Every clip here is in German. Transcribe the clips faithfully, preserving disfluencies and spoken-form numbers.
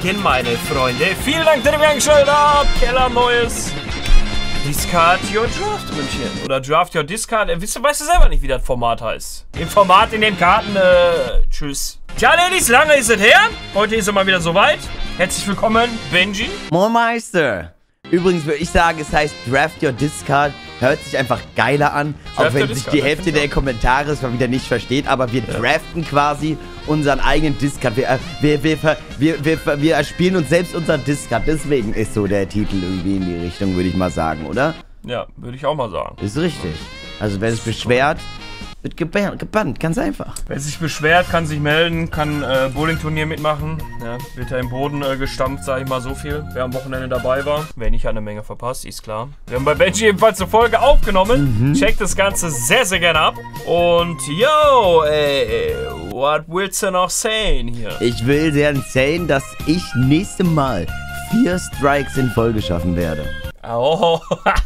Morgen, meine Freunde. Vielen Dank, dass ihr mir angeschaltet habt. Keller Neues. Discard your Draft, München. Oder Draft your Discard. Äh, wisst ihr, weißt du selber nicht, wie das Format heißt. Im Format, in dem Karten, äh, tschüss. Tja, Ladies, lange ist es her. Heute ist es mal wieder soweit. Herzlich willkommen, Benji. Moin Meister. Übrigens würde ich sagen, es heißt Draft your Discard. Hört sich einfach geiler an, Draft auch wenn your sich Discard, die Hälfte der Kommentare es mal wieder nicht versteht, aber wir ja. draften quasi unseren eigenen Discard. Wir, äh, wir, wir, wir, wir, wir, wir spielen uns selbst unseren Discard, deswegen ist so der Titel irgendwie in die Richtung, würde ich mal sagen, oder? Ja, würde ich auch mal sagen. Ist richtig. Also wer sich beschwert, wird gebannt, gebannt, ganz einfach. Wer sich beschwert, kann sich melden, kann äh, Bowling-Turnier mitmachen. Ja, wird er im Boden äh, gestampft, sage ich mal so viel. Wer am Wochenende dabei war, wer nicht, eine Menge verpasst, ist klar. Wir haben bei Benji ebenfalls eine Folge aufgenommen. Mhm. Checkt das Ganze sehr, sehr gerne ab. Und yo, ey, what willst du noch sehen hier? Ich will sehr sehen, dass ich nächste Mal vier Strikes in Folge schaffen werde. Oh.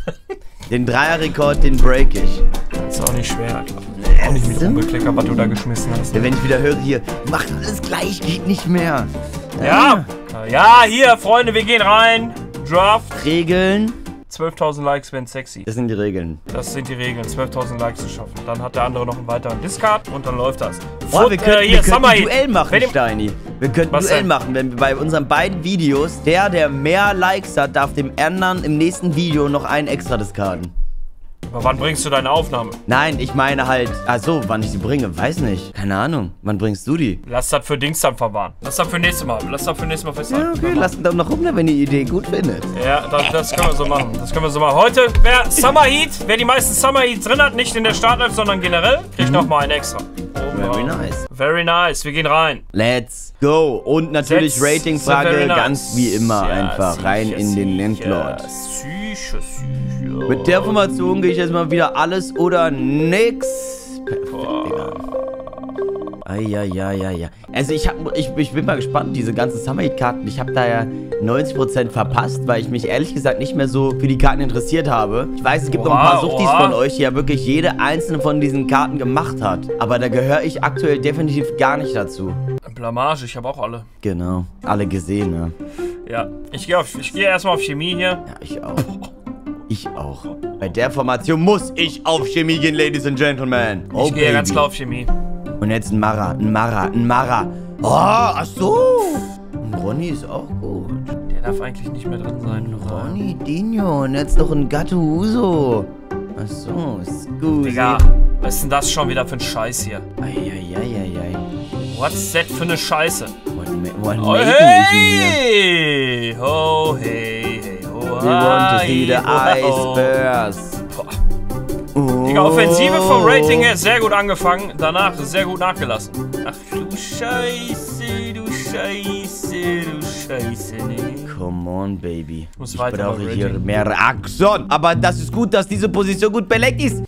Den Dreierrekord, den break ich. Das ist auch nicht schwer, klar. Auch nicht mit Unbeklecker, was du da geschmissen hast. Ja, wenn ich wieder höre, hier, macht alles gleich, geht nicht mehr. Ja, ja, hier, Freunde, wir gehen rein. Draft. Regeln. zwölftausend Likes, wenn sexy. Das sind die Regeln. Das sind die Regeln, zwölftausend Likes zu schaffen. Dann hat der andere noch einen weiteren Discard und dann läuft das. Boah, wir könnten, äh, hier, wir könnten ein Duell machen, wenn Steini. Wir könnten ein Duell denn? machen, wenn wir bei unseren beiden Videos, der, der mehr Likes hat, darf dem anderen im nächsten Video noch einen extra discarden. Aber wann bringst du deine Aufnahme? Nein, ich meine halt, ach so, wann ich sie bringe, weiß nicht. Keine Ahnung, wann bringst du die? Lass das für Dings dann verwahren. Lass das für nächstes Mal. Lass das für nächstes Mal festhalten. Ja, okay, lass ihn doch noch rum, wenn ihr die Idee gut findet. Ja, das, das können wir so machen. Das können wir so machen. Heute, wer Summer Heat, wer die meisten Summer Heats drin hat, nicht in der Startelf, sondern generell, kriegt mhm. nochmal einen extra. Oh, Very wow. nice. Very nice. Wir gehen rein. Let's go. Und natürlich Ratingfrage, nice. Ganz wie immer ja, einfach sicher, rein in den Landlord. Sicher, sicher. Mit der Formation gehe ich jetzt mal wieder alles oder nix. Perfekt, Digga. Eieieiei. Also ich, hab, ich, ich bin mal gespannt, diese ganzen Summer Heat Karten. Ich habe da ja neunzig Prozent verpasst, weil ich mich ehrlich gesagt nicht mehr so für die Karten interessiert habe. Ich weiß, es gibt oha, noch ein paar Suchtis oha. von euch, die ja wirklich jede einzelne von diesen Karten gemacht hat. Aber da gehöre ich aktuell definitiv gar nicht dazu. Blamage, ich habe auch alle. Genau. Alle gesehen, ne? Ja. Ich gehe geh erstmal auf Chemie hier. Ja, ich auch. Ich auch. Bei der Formation muss ich auf Chemie gehen, Ladies and Gentlemen. Oh, ich gehe ganz klar auf Chemie. Und jetzt ein Mara, ein Mara, ein Mara. Oh, ach so. Und Ronny ist auch gut. Der darf eigentlich nicht mehr drin sein. Ronny, Dino und jetzt noch ein Gattuso. Ach so, ist gut. Digga, was ist denn das schon wieder für ein Scheiß hier? Eieieiei. What's that für eine Scheiße? What, what oh, hey! Oh, hey, hey, oh, We want to see the oh, Icebergs. Oh. Digga, Offensive vom Rating her sehr gut angefangen, danach sehr gut nachgelassen. Ach du Scheiße, du Scheiße, du Scheiße, nee. Come on, Baby. Ich, muss ich weiter brauche hier mehr Axon. Aber das ist gut, dass diese Position gut belegt ist.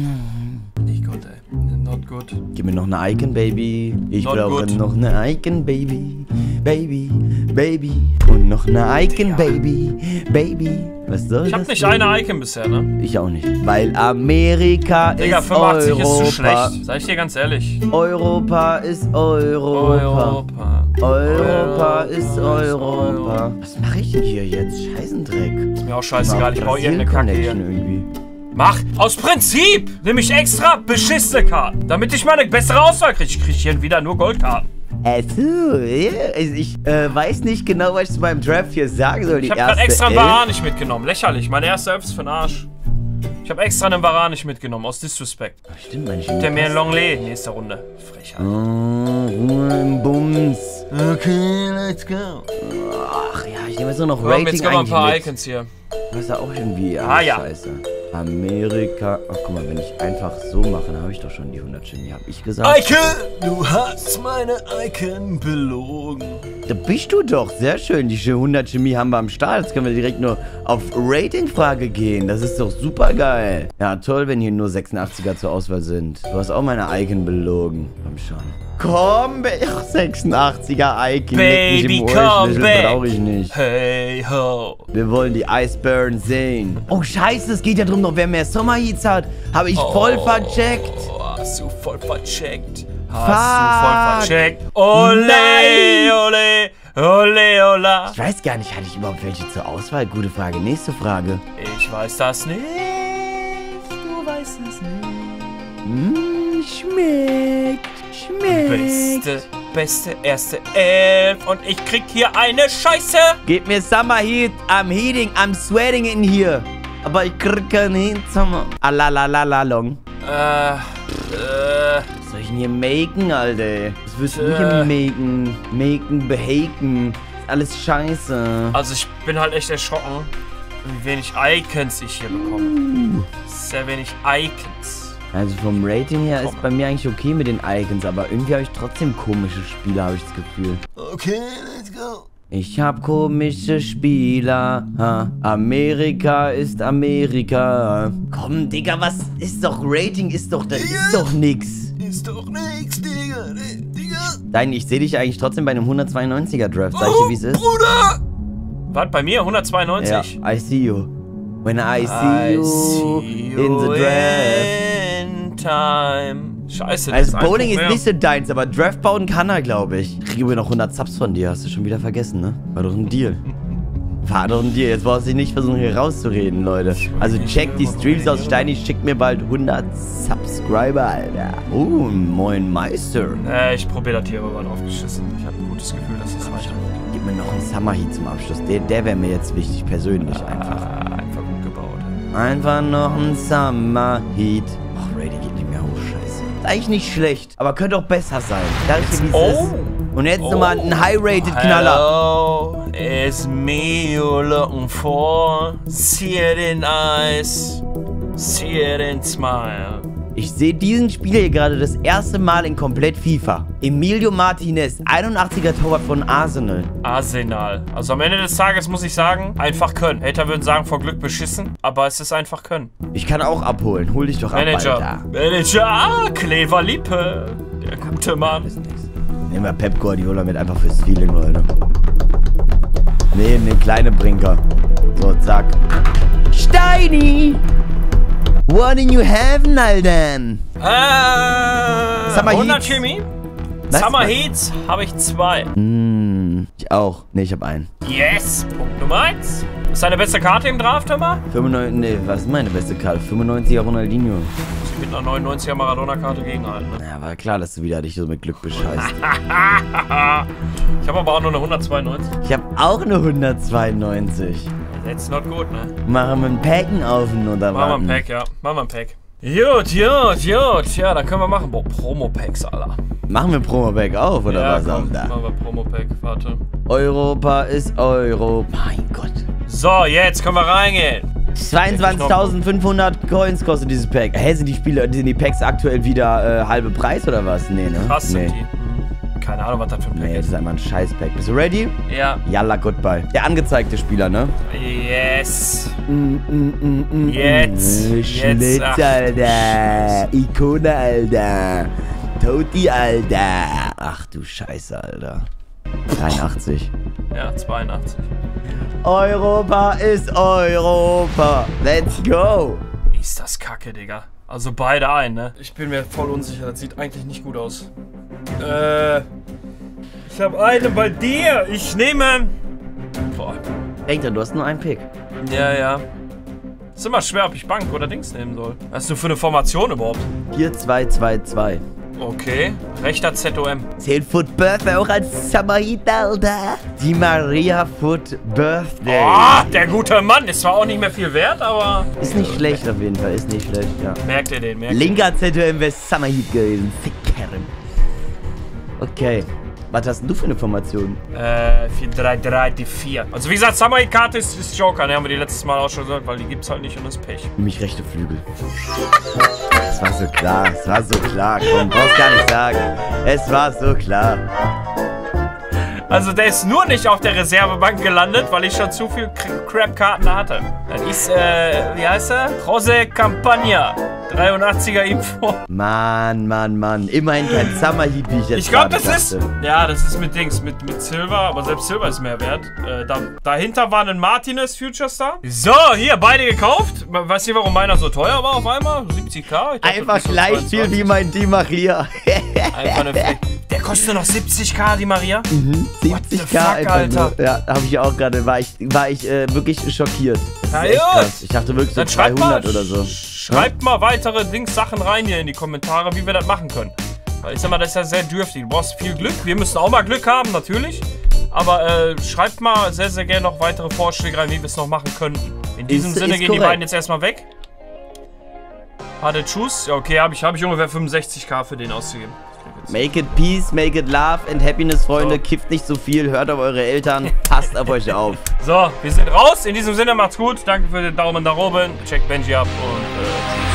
Nicht gut, ey. Not good. Gib mir noch eine Icon, Baby. Ich Not brauche good. noch eine Icon, Baby. Baby, Baby. Und noch eine Icon, ja. Baby. Baby. Was soll ich das? hab nicht Baby? eine Icon bisher, ne? Ich auch nicht. Weil Amerika Digga, ist fünfundachtzig Europa. ist zu schlecht. Sag ich dir ganz ehrlich. Europa ist Europa. Europa. Europa, Europa ist Europa. Europa. Was mache ich denn hier jetzt? Scheißendreck. Ist mir auch scheißegal, ich brauche irgendeine Kacke hier. Irgendwie. Mach! Aus Prinzip! Nämlich extra beschissene Karten. Damit ich mal eine bessere Auswahl kriege. Ich kriege hier wieder nur Goldkarten. Also, ja, also ich äh, weiß nicht genau, was ich zu meinem Draft hier sagen soll. Die ich habe gerade extra einen Varan nicht mitgenommen. Lächerlich. Meine erste Elf ist für den Arsch. Ich habe extra einen Varan nicht mitgenommen. Aus Disrespect. Ach, stimmt, meine ich. Der mir ein Longley. Nächste Runde. Frechheit. Oh, Ruhe im Bums. Okay, let's go. Ach ja, ich nehme jetzt nur noch Rating. Komm, jetzt kommen ein paar Icons hier. Das ist ja auch irgendwie ah, ah, ja. Scheiße. Amerika. Ach, guck mal, wenn ich einfach so mache, dann habe ich doch schon die hundert Chemie. Hab ich gesagt. Icon! Du hast meine Icon belogen. Da bist du doch. Sehr schön. Die hundert Chemie haben wir am Start. Jetzt können wir direkt nur auf Rating-Frage gehen. Das ist doch super geil. Ja, toll, wenn hier nur sechsundachtziger zur Auswahl sind. Du hast auch meine Icon belogen. Komm schon. Komm, ach, sechsundachtziger Icon. Baby, come back. Brauche ich nicht. Hey ho. Wir wollen die Iceburn sehen. Oh, scheiße, es geht ja darum, noch wer mehr Summer Heats hat. Habe ich oh, voll vercheckt. Hast du voll vercheckt. Hast Fuck. du voll vercheckt. Ole, ole. Ole, ola. Ich weiß gar nicht, hatte ich überhaupt welche zur Auswahl? Gute Frage. Nächste Frage. Ich weiß das nicht. Du weißt es nicht. Mmh, schmeckt. Schmeckt. Beste, beste erste Elf. Und ich krieg hier eine Scheiße. Gib mir Summer Heat. I'm heating, I'm sweating in here. Aber ich krieg keinen Heat, Summer. Alalalalong. Äh, äh. Was soll ich denn hier maken, Alter? Was willst du Äh. hier maken? Maken, behaken. Ist alles scheiße. Also ich bin halt echt erschrocken, wie wenig Icons ich hier bekomme. Sehr wenig Icons. Also vom Rating her ist bei mir eigentlich okay mit den Icons, aber irgendwie habe ich trotzdem komische Spieler, habe ich das Gefühl. Okay, let's go. Ich hab komische Spieler. Ha. Amerika ist Amerika. Komm, Digga, was ist doch Rating? Ist doch, das ist doch nix. Ist doch nix, Digga. Digga. Nein, ich sehe dich eigentlich trotzdem bei einem hundertzweiundneunziger Draft. Sag ich dir, wie es ist? Bruder! Was, bei mir? hundertzweiundneunzig? Ja, I see you. When I see I you, see you in the draft. in time. Scheiße, das Also ist Bowling ist einfach nicht so deins, aber Draft bauen kann er, glaube ich. Ich kriege mir noch hundert Subs von dir, hast du schon wieder vergessen, ne? War doch ein Deal. War doch ein Deal, jetzt brauchst du nicht versuchen hier rauszureden, Leute. Also check die Streams aus, Steini schickt mir bald hundert Subscriber, Alter. Oh, moin Meister. Äh, ich probiere das hier aber mal aufgeschissen. Ich habe ein gutes Gefühl, dass es weitergeht. Gib mir noch einen Summer Heat zum Abschluss. Der, der wäre mir jetzt wichtig, persönlich einfach. Ah, einfach gut gebaut. Einfach noch ein Summer Heat. Ach, Rady geht nicht mehr hoch, scheiße. Ist eigentlich nicht schlecht, aber könnte auch besser sein. Da ich dir, wie es Oh. ist. Und jetzt Oh. nochmal ein High-Rated-Knaller. Hello, it's me you're looking for. See it in eyes, see it in smile. Ich sehe diesen Spieler hier gerade das erste Mal in komplett FIFA. Emilio Martinez, einundachtziger Torwart von Arsenal. Arsenal. Also am Ende des Tages muss ich sagen, einfach können. Hater würden sagen, vor Glück beschissen, aber es ist einfach können. Ich kann auch abholen. Hol dich doch ab, Manager. Alter. Manager, ah, Clever Lippe. Der gute Mann. Ist nix. Nehmen wir Pep Guardiola mit einfach fürs Feeling, Leute. Nee, ne kleine Brinker. So, zack. Steini! What in you having, Alter? Äh, Summer hundert Heats. Chemie. Was? Summer Heats habe ich zwei. Hm, ich auch. Ne, ich hab einen. Yes, Punkt Nummer eins. Ist deine beste Karte im Draft, hör mal? fünfundneunzig, nee, was ist meine beste Karte? fünfundneunziger Ronaldinho. Muss ich mit einer neunundneunziger Maradona-Karte gegenhalten, ne? Ja, war klar, dass du wieder dich so mit Glück bescheißt. Ich habe aber auch nur eine hundertzweiundneunzig. Ich hab auch eine hundertzweiundneunzig. That's not good, ne? Machen wir ein Packen auf oder was? Machen wir ein Pack, ja. Machen wir ein Pack. Gut, gut, gut. Ja, dann können wir machen. Boah, Promo-Packs, Alter. Machen wir Promo-Pack auf oder Ja, was, komm, Alter? machen wir Promo-Pack. Warte. Europa ist Euro. Mein Gott. So, jetzt können wir reingehen. zweiundzwanzigtausendfünfhundert Coins kostet dieses Pack. Hä, sind die Spiele, sind die Packs aktuell wieder äh, halbe Preis oder was? Nee, ne? Krass nee. sind die. Keine Ahnung, was das für ein Pack Nee, das ist. ist einfach ein Scheiß-Pack. Bist du ready? Ja. Yalla, goodbye. Der angezeigte Spieler, ne? Yes. Mm, mm, mm, mm, Jetzt. mm. Jetzt, Schlitz, ach, Alter. Ikone, Alter. Toti, Alter. Ach du Scheiße, Alter. dreiundachtzig. Ja, zweiundachtzig. Europa ist Europa. Let's go. Ist das kacke, Digga. Also beide ein, ne? Ich bin mir voll unsicher. Das sieht eigentlich nicht gut aus. Äh. Ich habe eine bei dir. Ich nehme. Boah. Denk dran, du hast nur einen Pick. Ja, ja. Ist immer schwer, ob ich Bank oder Dings nehmen soll. Was hast du für eine Formation überhaupt? vier zwei zwei zwei. Okay. Rechter Z O M. Zählt Foot Birthday auch als Summer Heat, Alter? Die Maria Foot Birthday. Oh, der gute Mann. Ist zwar auch nicht mehr viel wert, aber. Ist nicht schlecht auf jeden Fall, ist nicht schlecht, ja. Merkt ihr den, merkt ihr Linker Z O M wäre Summer Heat gewesen. Fickkerren. Okay. Was hast denn du für eine Formation? Äh, vier drei drei, die vier. Also wie gesagt, Summer Heat Karte ist, ist Joker, ne? Haben wir die letztes Mal auch schon gesagt, weil die gibt's halt nicht und das ist Pech. Nämlich rechte Flügel. Es war so klar, es war so klar. Komm, brauchst gar nicht sagen. Es war so klar. Also der ist nur nicht auf der Reservebank gelandet, weil ich schon zu viel Crap-Karten da hatte. Das ist, äh, wie heißt er? Jose Campagna. dreiundachtziger Info. Mann, Mann, Mann. Immerhin kein Summer Heat, wie ich jetzt Ich glaube, gerade das ist... dachte. Ja, das ist mit Dings, mit, mit Silver, aber selbst Silver ist mehr wert. Äh, da, dahinter war ein Martinez Future Star. So, hier, beide gekauft. Weißt du, warum meiner so teuer war auf einmal? siebzig K? Ich dachte, Einfach das ist so gleich viel zweiundzwanzig. wie mein Di Maria. Einfach eine Fleck. Der kostet noch siebzigtausend, die Maria? Mhm, siebzigtausend, Alter. Ja, habe ich auch gerade, war ich, war ich äh, wirklich schockiert. Das Na ist echt gut. krass. Ich dachte wirklich so Dann schreibt zweihundert mal, oder so. Schreibt mal weitere Dings, Sachen rein hier in die Kommentare, wie wir das machen können. Weil ich sag mal, das ist ja sehr dürftig. Du brauchst viel Glück. Wir müssen auch mal Glück haben, natürlich. Aber äh, schreibt mal sehr, sehr gerne noch weitere Vorschläge rein, wie wir es noch machen könnten. In diesem Ist- Sinne ist gehen korrekt. die beiden jetzt erstmal weg. Hatte Tschüss. Ja, okay, habe ich, hab ich ungefähr fünfundsechzigtausend für den ausgegeben. Make it peace, make it love and happiness, Freunde. So. Kifft nicht so viel, hört auf eure Eltern, passt auf euch auf. So, wir sind raus. In diesem Sinne, macht's gut. Danke für den Daumen nach oben. Checkt Benji ab und äh, tschüss.